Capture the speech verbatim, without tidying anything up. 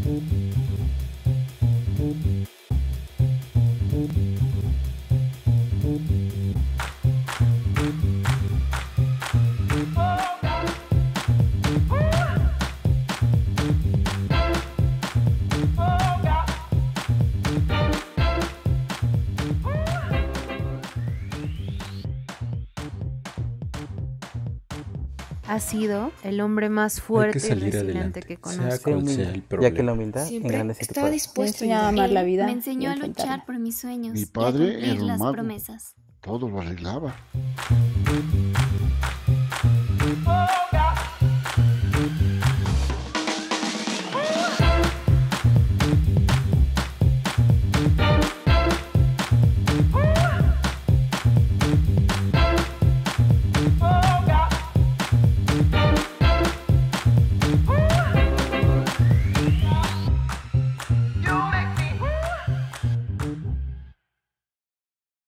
Ha sido el hombre más fuerte y resiliente que conozco. Ya que la humildad Siempre engrandece tu estaba poder. dispuesto Me enseñó a a amar la Él vida me y enseñó a enfrentarla. luchar por mis sueños Mi y a padre cumplir era un las mago. promesas. Todo lo arreglaba.